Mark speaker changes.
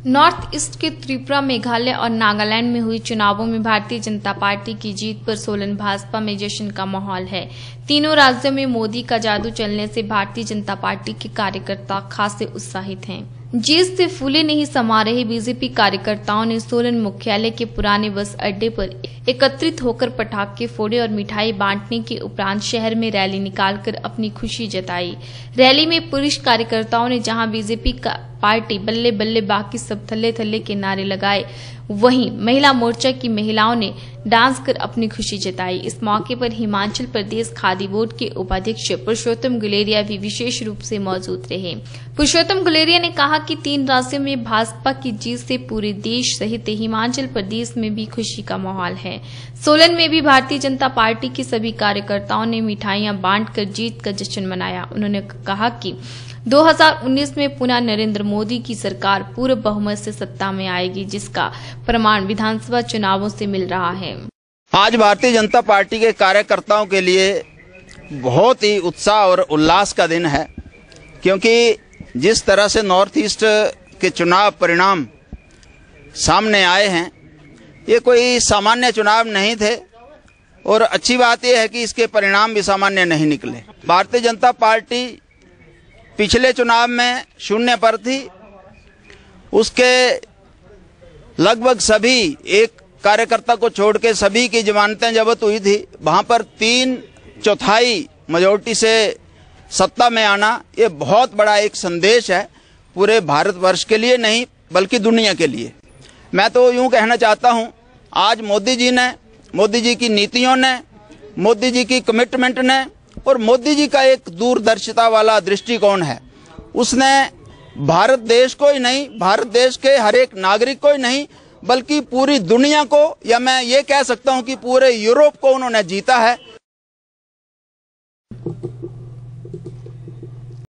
Speaker 1: North east के त्रिपुरा, मेघालय और नागालैंड में हुई चुनावों में भारतीय जनता पार्टी की जीत पर सोलन भाजपा में जश्न का माहौल है। तीनों राज्यों में मोदी का जादू चलने से भारतीय जनता पार्टी के कार्यकर्ता खासे उत्साहित हैं। जीत से फूले नहीं समा रहे बीजेपी कार्यकर्ताओं ने सोलन मुख्यालय के पुराने बस अड्डे पर एकत्रित होकर पटाखे फोड़े और मिठाई बांटने के उपरांत शहर में रैली निकालकर अपनी खुशी जताई। रैली में पुरुष कार्यकर्ताओं ने जहां बीजेपी का पार्टी बल्ले बल्ले बाकी सब थल्ले थल्ले के नारे लगाए, वहीं महिला मोर्चा की महिलाओं ने डांस कर अपनी खुशी जताई। इस मौके पर हिमाचल प्रदेश खादी बोर्ड के उपाध्यक्ष पुरुषोत्तम गुलेरिया भी विशेष रूप से मौजूद रहे। पुरुषोत्तम गुलेरिया ने कहा कि 3 राज्यों में भाजपा की जीत से पूरे देश सहित हिमाचल प्रदेश में भी खुशी का माहौल है। सोलन में भी भारतीय जनता पार्टी के सभी कार्यकर्ताओं ने मिठाइयां बांटकर जीत का जश्न मनाया। उन्होंने कहा कि 2019 में पुनः नरेंद्र मोदी की सरकार पूर्ण बहुमत से सत्ता में आएगी, जिसका प्रमाण विधानसभा चुनावों से मिल रहा है।
Speaker 2: आज भारतीय जनता पार्टी के कार्यकर्ताओं के लिए बहुत ही उत्साह और उल्लास का दिन है, क्योंकि जिस तरह से नॉर्थ ईस्ट के चुनाव परिणाम सामने आए हैं, ये कोई सामान्य चुनाव नहीं थे और अच्छी बात यह है कि इसके परिणाम भी सामान्य नहीं निकले। भारतीय जनता पार्टी पिछले चुनाव में 0 पर थी, उसके लगभग सभी एक कार्यकर्ता को छोड़ के सभी की जमानतें जब्त हुई थी। वहां पर 3/4 मेजॉरिटी से सत्ता में आना, ये बहुत बड़ा एक संदेश है पूरे भारतवर्ष के लिए नहीं बल्कि दुनिया के लिए। मैं तो यूं कहना चाहता हूं, आज मोदी जी ने, मोदी जी की नीतियों ने, मोदी जी की कमिटमेंट ने और मोदी जी का एक दूरदर्शिता वाला दृष्टिकोण है, उसने भारत देश को ही नहीं, भारत देश के हर एक नागरिक को ही नहीं बल्कि पूरी दुनिया को, या मैं ये कह सकता हूं कि पूरे यूरोप को उन्होंने जीता है।